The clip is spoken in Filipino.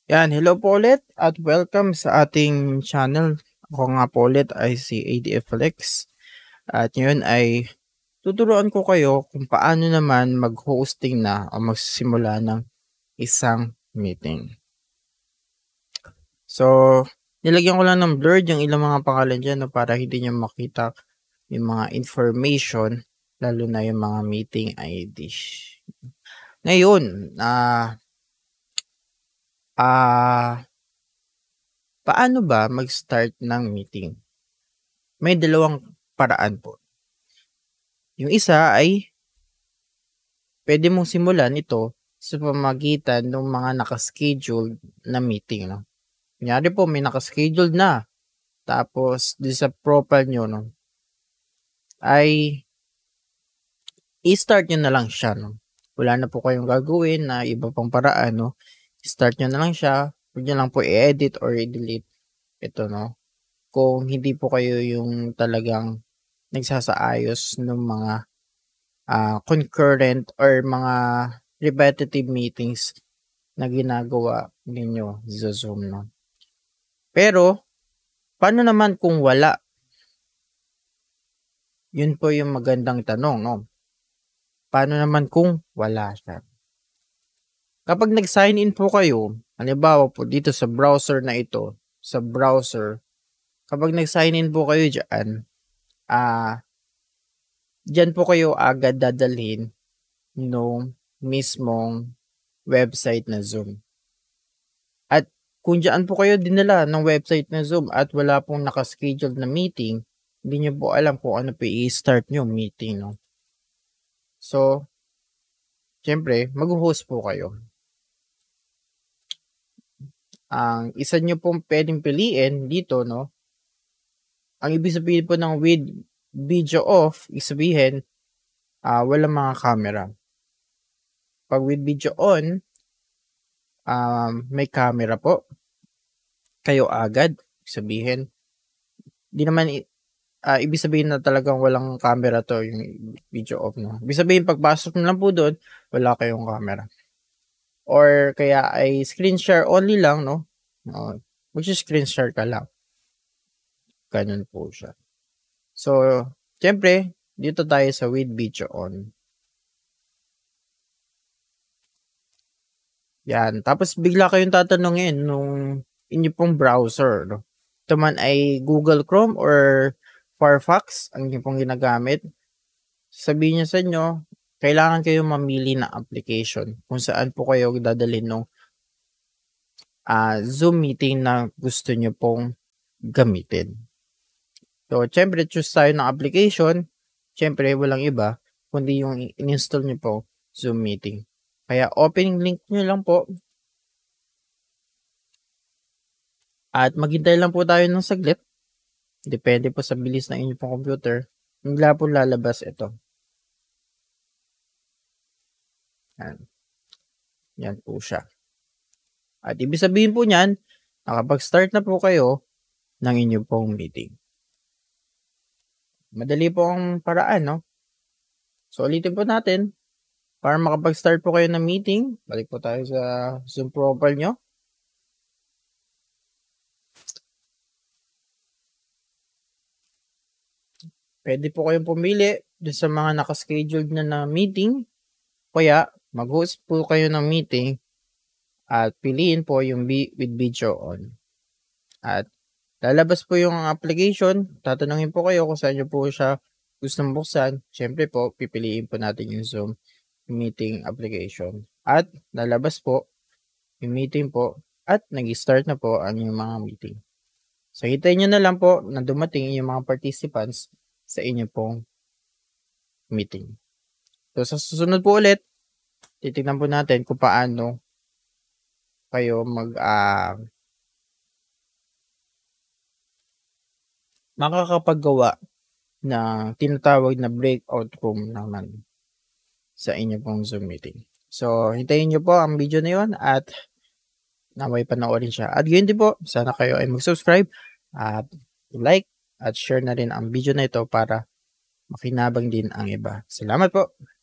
Yan, hello po ulit at welcome sa ating channel. Ako nga po ulit ay si ADFLX at ngayon ay tuturuan ko kayo kung paano naman mag-hosting na o magsisimula ng isang meeting. So, nilagyan ko lang ng blurred yung ilang mga pangalan dyan para hindi nyo makita yung mga information, lalo na yung mga meeting ID. Ngayon, paano ba mag-start ng meeting? May dalawang paraan po. Yung isa ay pwede mong simulan ito sa pamamagitan ng mga nakascheduled na meeting. No? Kunyari po, may nakascheduled na. Tapos, di sa profile nyo, no, ay i-start nyo na lang siya. No? Wala na po kayong gagawin na iba pang paraan. No? I-start nyo na lang siya. Huwag nyo lang po i-edit or i-delete ito. No? Kung hindi po kayo yung talagang nagsasaayos ng mga concurrent or mga repetitive meetings na ginagawa ninyo sa Zoom. No? Pero, paano naman kung wala? Yun po yung magandang tanong. No? Paano naman kung wala siya? Kapag nag-sign in po kayo, halimbawa po dito sa browser na ito, sa browser, kapag nag-sign in po kayo dyan, dyan po kayo agad dadalhin nung mismong website na Zoom. At kung dyan po kayo dinala ng website na Zoom at wala pong nakascheduled na meeting, hindi nyo po alam kung ano po i-start nyo meeting. No? So, syempre, mag-host po kayo. Ang isa nyo pong pwedeng piliin dito, no? Ang ibig sabihin po ng with video off, ibig sabihin, walang mga camera. Pag with video on, may camera po. Kayo agad, ibig sabihin. Di naman, ibig sabihin na talagang walang camera to, yung video off. No? Ibig sabihin, pagpasok nyo lang po doon, wala kayong camera. Or kaya ay screen share only lang, no? Mag-screen share ka lang. Ganun po siya. So, syempre, dito tayo sa with video on. Yan. Tapos, bigla kayong tatanungin nung inyo pong browser. No? Ito man ay Google Chrome or Firefox ang inyo pong ginagamit. Sabihin niya sa inyo, kailangan kayo mamili ng application kung saan po kayo dadalhin ng Zoom meeting na gusto nyo pong gamitin. So, syempre, choose tayo ng application. Syempre, walang iba, kundi yung in-install nyo po Zoom meeting. Kaya, opening link nyo lang po. At maghintay lang po tayo ng saglit. Depende po sa bilis ng inyong computer. Bigla po lalabas ito. Yan po siya. At ibig sabihin po niyan, nakapag-start na po kayo ng inyong pong meeting. Madali po ang paraan, no? So, ulitin po natin. Para makapag-start po kayo ng meeting, balik po tayo sa Zoom profile nyo. Pwede po kayong pumili dun sa mga nakascheduled na meeting. Kaya, mag-host po kayo ng meeting at piliin po yung with video on. At lalabas po yung application. Tatanungin po kayo kung saan nyo po siya gustong buksan. Siyempre po, pipiliin po natin yung Zoom meeting application. At lalabas po yung meeting po at nag-start na po ang yung mga meeting. So, hintayin nyo na lang po na dumating yung mga participants sa inyo pong meeting. So, sa susunod po ulit, titignan po natin kung paano kayo makakapaggawa ng tinatawag na breakout room naman sa inyo pong Zoom meeting. So, hintayin nyo po ang video na yun at naway panoorin siya. At yun din po, sana kayo ay mag-subscribe at like at share na rin ang video na ito para makinabang din ang iba. Salamat po!